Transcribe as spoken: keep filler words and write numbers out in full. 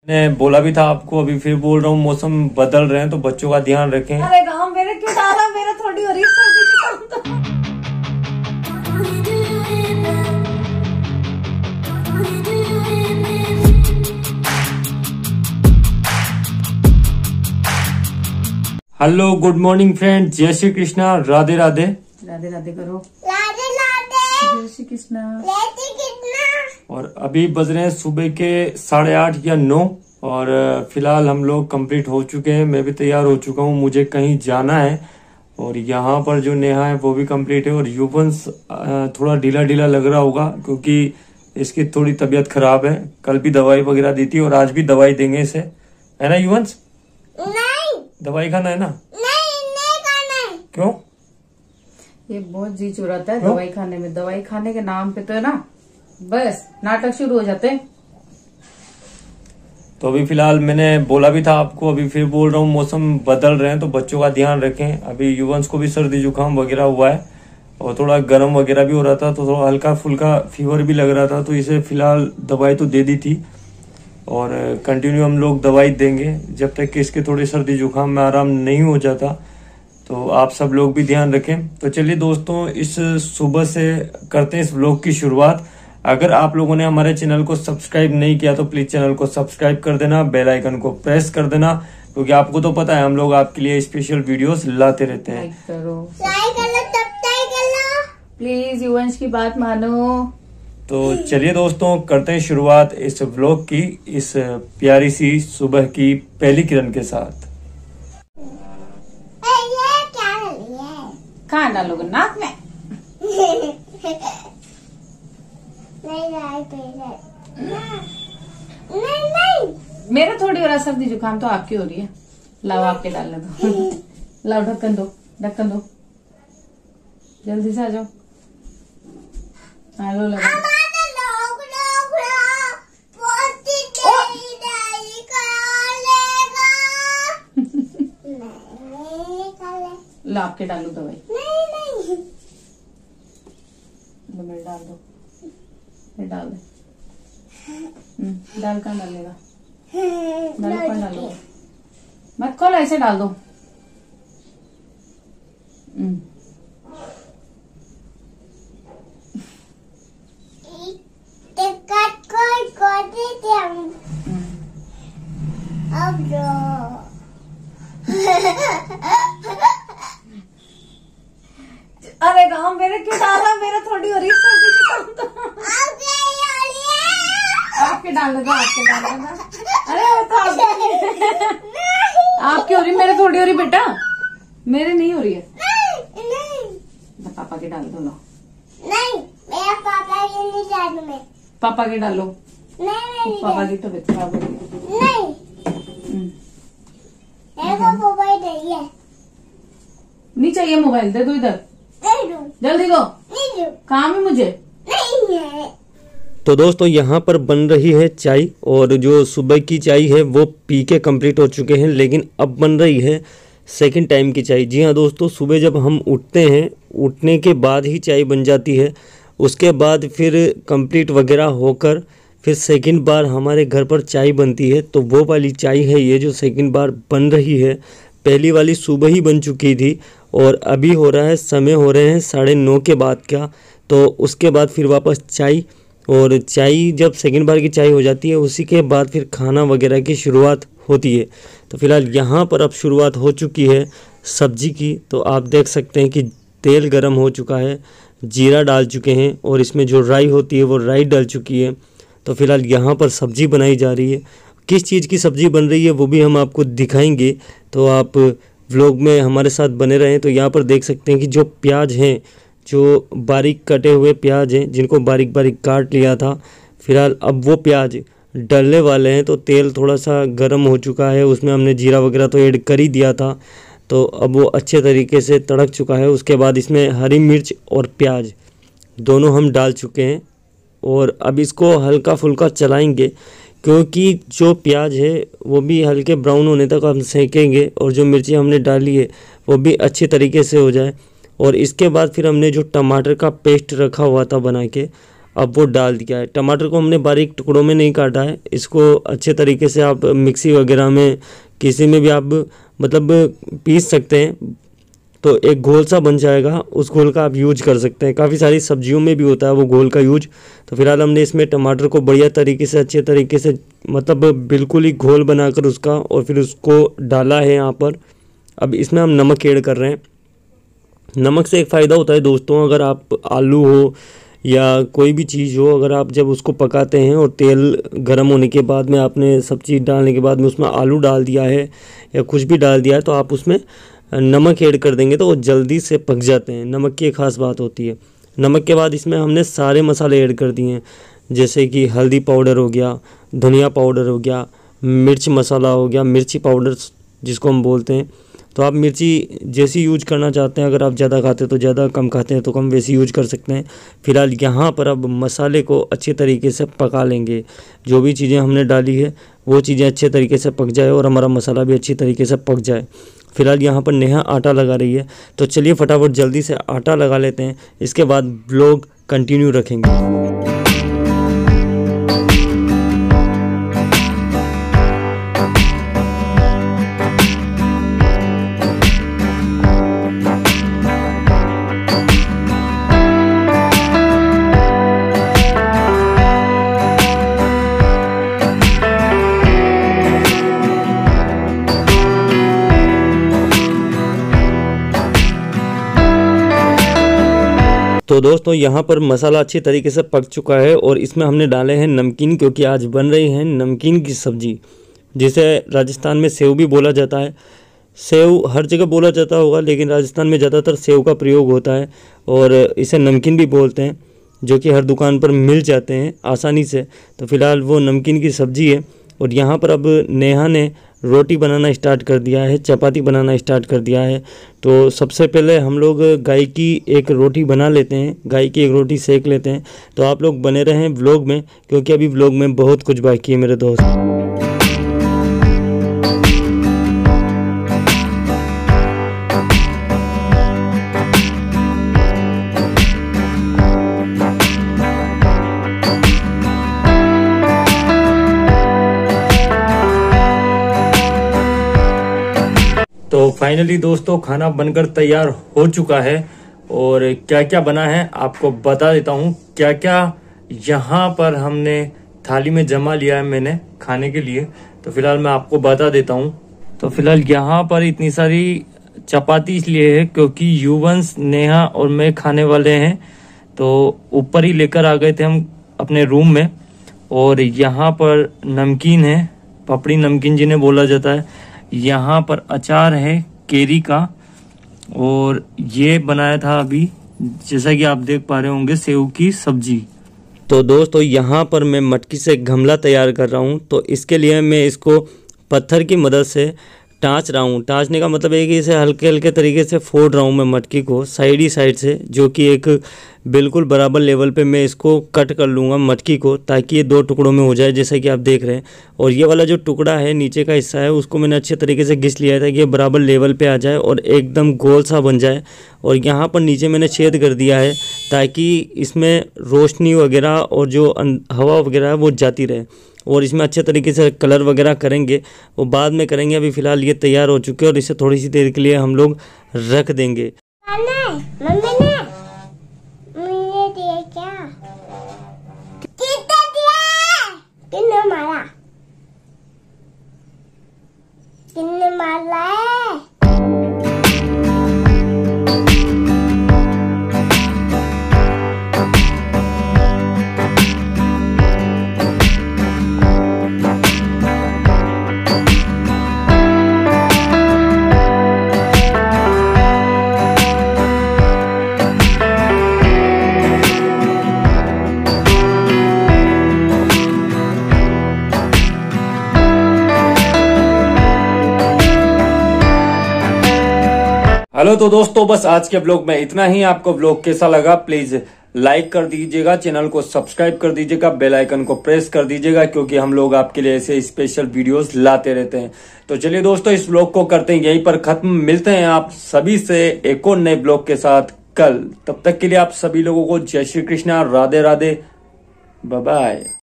मैंने बोला भी था आपको, अभी फिर बोल रहा हूँ, मौसम बदल रहे हैं तो बच्चों का ध्यान रखें। अरे गाँव मेरे क्यों डाला, मेरा थोड़ी हो रही सर्दी जुकाम तो। हेलो, गुड मॉर्निंग फ्रेंड, जय श्री कृष्णा, राधे राधे। राधे राधे करो। राधे राधे, जय श्री कृष्णा। जय श्री कृष्णा। और अभी बज रहे हैं सुबह के साढ़े आठ या नौ और फिलहाल हम लोग कंप्लीट हो चुके हैं। मैं भी तैयार हो चुका हूँ, मुझे कहीं जाना है। और यहाँ पर जो नेहा है वो भी कंप्लीट है। और युवंश थोड़ा ढीला ढीला लग रहा होगा क्योंकि इसकी थोड़ी तबीयत खराब है। कल भी दवाई वगैरह दी थी और आज भी दवाई देंगे इसे, है ना युवंश? नहीं, दवाई खाना है ना? नहीं नहीं खाना है। क्यों? ये बहुत जी चुराता है दवाई खाने में। दवाई खाने के नाम पे तो है ना बस नाटक शुरू हो जाते हैं। तो अभी फिलहाल मैंने बोला भी था आपको, अभी फिर बोल रहा हूँ, मौसम बदल रहे हैं तो बच्चों का ध्यान रखें। अभी युवंश को भी सर्दी जुकाम वगैरह हुआ है और थोड़ा गर्म वगैरह भी हो रहा था, तो थोड़ा हल्का फुल्का फीवर भी लग रहा था। तो इसे फिलहाल दवाई तो दे दी थी और कंटिन्यू हम लोग दवाई देंगे जब तक कि इसके थोड़ी सर्दी जुकाम में आराम नहीं हो जाता। तो आप सब लोग भी ध्यान रखें। तो चलिए दोस्तों, इस सुबह से करते हैं इस व्लॉग की शुरुआत। अगर आप लोगों ने हमारे चैनल को सब्सक्राइब नहीं किया तो प्लीज चैनल को सब्सक्राइब कर देना, बेल आइकन को प्रेस कर देना, क्योंकि आपको तो पता है हम लोग आपके लिए स्पेशल वीडियोस लाते रहते हैं। लाइक करो, लाइक कर लो, सब्सक्राइब कर लो प्लीज। युवंश की बात मानो। तो चलिए दोस्तों, करते हैं शुरुआत इस व्लॉग की, इस प्यारी सी सुबह की पहली किरण के साथ। ए, ये क्या है? ये कहाँ डालोगे? नाक में? नहीं नहीं नहीं नहीं। मेरा थोड़ी हो रहा सर्दी जुकाम, तो आपकी हो रही है। लाओ आपके डालने दो। लाओ ढक्कन दो, ढक्कन दो, जल्दी से आ जाओ। हेलो लगा हमारे लोग लोग पोती तेरी दाई खा लेगा। नहीं खा ले। लो आपके डालो दवाई। नहीं नहीं। लो मेरे डाल दो, ये डाल दे। हम्म, डाल कहाँ डालेगा? डाल कहाँ डालोगे? मत खोलो, ऐसे डाल दो। हम्म, टिकट कोई कोटी थे हम। हम्म। अब जो अरे गाँव मेरे क्यों डाला, मेरा थोड़ी हो रही सर्दी जुकाम तो। आपके डाल दो, आपके डाल दो। अरे वो तो आपकी आपकी हो रही, मेरे थोड़ी हो रही बेटा, मेरे नहीं हो रही है। नहीं नहीं तो पापा के डाल दो। लो नहीं, मेरा पापा की नहीं डालू मैं। पापा के डालो। नहीं नहीं पापा की तबीयत खराब हो रही है। नहीं, हम्म, मेरे को मोबाइल चाहिए। नहीं चाहिए मोबाइल, दे दो इधर, नहीं दूँ, जल्दी दो, नहीं दूँ, काम है मुझे। नहीं है। तो दोस्तों, यहाँ पर बन रही है चाय और जो सुबह की चाय है वो पी के कम्प्लीट हो चुके हैं, लेकिन अब बन रही है सेकंड टाइम की चाय। जी हाँ दोस्तों, सुबह जब हम उठते हैं, उठने के बाद ही चाय बन जाती है। उसके बाद फिर कंप्लीट वगैरह होकर फिर सेकंड बार हमारे घर पर चाय बनती है। तो वो वाली चाय है ये जो सेकंड बार बन रही है। पहली वाली सुबह ही बन चुकी थी और अभी हो रहा है, समय हो रहे हैं साढ़े नौ के बाद का। तो उसके बाद फिर वापस चाय, और चाय जब सेकंड बार की चाय हो जाती है उसी के बाद फिर खाना वगैरह की शुरुआत होती है। तो फिलहाल यहाँ पर अब शुरुआत हो चुकी है सब्जी की। तो आप देख सकते हैं कि तेल गरम हो चुका है, जीरा डाल चुके हैं और इसमें जो राई होती है वो राई डाल चुकी है। तो फिलहाल यहाँ पर सब्जी बनाई जा रही है। किस चीज़ की सब्जी बन रही है वो भी हम आपको दिखाएंगे, तो आप व्लॉग में हमारे साथ बने रहें। तो यहाँ पर देख सकते हैं कि जो प्याज हैं, जो बारीक कटे हुए प्याज हैं, जिनको बारीक बारीक काट लिया था, फिलहाल अब वो प्याज डलने वाले हैं। तो तेल थोड़ा सा गर्म हो चुका है, उसमें हमने जीरा वगैरह तो ऐड कर ही दिया था, तो अब वो अच्छे तरीके से तड़क चुका है। उसके बाद इसमें हरी मिर्च और प्याज दोनों हम डाल चुके हैं और अब इसको हल्का फुल्का चलाएंगे, क्योंकि जो प्याज है वो भी हल्के ब्राउन होने तक हम सेकेंगे और जो मिर्ची हमने डाली है वो भी अच्छे तरीके से हो जाए। और इसके बाद फिर हमने जो टमाटर का पेस्ट रखा हुआ था बना के, अब वो डाल दिया है। टमाटर को हमने बारीक टुकड़ों में नहीं काटा है, इसको अच्छे तरीके से आप मिक्सी वगैरह में किसी में भी आप मतलब पीस सकते हैं, तो एक घोल सा बन जाएगा, उस घोल का आप यूज कर सकते हैं। काफ़ी सारी सब्जियों में भी होता है वो घोल का यूज। तो फिलहाल हमने इसमें टमाटर को बढ़िया तरीके से अच्छे तरीके से मतलब बिल्कुल ही घोल बनाकर उसका और फिर उसको डाला है यहाँ पर। अब इसमें हम नमक ऐड कर रहे हैं। नमक से एक फ़ायदा होता है दोस्तों, अगर आप आलू हो या कोई भी चीज़ हो, अगर आप जब उसको पकाते हैं और तेल गर्म होने के बाद में आपने सब चीज़ डालने के बाद में उसमें आलू डाल दिया है या कुछ भी डाल दिया है, तो आप उसमें नमक ऐड कर देंगे तो वो जल्दी से पक जाते हैं। नमक की एक ख़ास बात होती है। नमक के बाद इसमें हमने सारे मसाले ऐड कर दिए हैं, जैसे कि हल्दी पाउडर हो गया, धनिया पाउडर हो गया, मिर्च मसाला हो गया, मिर्ची पाउडर जिसको हम बोलते हैं। तो आप मिर्ची जैसी यूज करना चाहते हैं, अगर आप ज़्यादा खाते हैं तो ज़्यादा, कम खाते हैं तो कम, वैसी यूज कर सकते हैं। फिलहाल यहाँ पर अब मसाले को अच्छे तरीके से पका लेंगे। जो भी चीज़ें हमने डाली है वो चीज़ें अच्छे तरीके से पक जाए और हमारा मसाला भी अच्छी तरीके से पक जाए। फिलहाल यहाँ पर नेहा आटा लगा रही है, तो चलिए फटाफट जल्दी से आटा लगा लेते हैं, इसके बाद ब्लॉग कंटिन्यू रखेंगे। तो दोस्तों यहाँ पर मसाला अच्छी तरीके से पक चुका है और इसमें हमने डाले हैं नमकीन, क्योंकि आज बन रही है नमकीन की सब्ज़ी, जिसे राजस्थान में सेव भी बोला जाता है। सेव हर जगह बोला जाता होगा, लेकिन राजस्थान में ज़्यादातर सेव का प्रयोग होता है और इसे नमकीन भी बोलते हैं, जो कि हर दुकान पर मिल जाते हैं आसानी से। तो फिलहाल वो नमकीन की सब्ज़ी है। और यहाँ पर अब नेहा ने रोटी बनाना स्टार्ट कर दिया है, चपाती बनाना स्टार्ट कर दिया है। तो सबसे पहले हम लोग गाय की एक रोटी बना लेते हैं, गाय की एक रोटी सेक लेते हैं। तो आप लोग बने रहें व्लॉग में, क्योंकि अभी व्लॉग में बहुत कुछ बाकी है मेरे दोस्त। तो फाइनली दोस्तों खाना बनकर तैयार हो चुका है और क्या क्या बना है आपको बता देता हूँ। क्या क्या यहाँ पर हमने थाली में जमा लिया है मैंने खाने के लिए, तो फिलहाल मैं आपको बता देता हूँ। तो फिलहाल यहाँ पर इतनी सारी चपाती इसलिए है क्योंकि युवंश, नेहा और मैं खाने वाले हैं, तो ऊपर ही लेकर आ गए थे हम अपने रूम में। और यहाँ पर नमकीन है, पपड़ी नमकीन जिन्हें बोला जाता है। यहाँ पर अचार है केरी का, और ये बनाया था अभी, जैसा कि आप देख पा रहे होंगे, सेव की सब्जी। तो दोस्तों यहाँ पर मैं मटकी से गमला तैयार कर रहा हूँ। तो इसके लिए मैं इसको पत्थर की मदद से टाँच रहा हूँ। टाँचने का मतलब है कि इसे हल्के हल्के तरीके से फोड़ रहा हूँ मैं मटकी को साइड ही साइड से, जो कि एक बिल्कुल बराबर लेवल पे मैं इसको कट कर लूँगा मटकी को, ताकि ये दो टुकड़ों में हो जाए, जैसे कि आप देख रहे हैं। और ये वाला जो टुकड़ा है, नीचे का हिस्सा है, उसको मैंने अच्छे तरीके से घिस लिया था कि ये बराबर लेवल पे आ जाए और एकदम गोल सा बन जाए। और यहाँ पर नीचे मैंने छेद कर दिया है ताकि इसमें रोशनी वगैरह और जो हवा वगैरह है वो जाती रहे। और इसमें अच्छे तरीके से कलर वगैरह करेंगे, वो बाद में करेंगे। अभी फ़िलहाल ये तैयार हो चुके हैं और इसे थोड़ी सी देर के लिए हम लोग रख देंगे। मम्मी ने मुझे दिया क्या? कितना दिया? कितने मारा? कितने मारा है? हेलो तो दोस्तों, बस आज के ब्लॉग में इतना ही। आपको ब्लॉग कैसा लगा प्लीज लाइक कर दीजिएगा, चैनल को सब्सक्राइब कर दीजिएगा, बेल आइकन को प्रेस कर दीजिएगा, क्योंकि हम लोग आपके लिए ऐसे स्पेशल वीडियोस लाते रहते हैं। तो चलिए दोस्तों, इस ब्लॉग को करते हैं यहीं पर खत्म। मिलते हैं आप सभी से एक और नए ब्लॉग के साथ कल। तब तक के लिए आप सभी लोगों को जय श्री कृष्णा, राधे राधे, बाय बाय।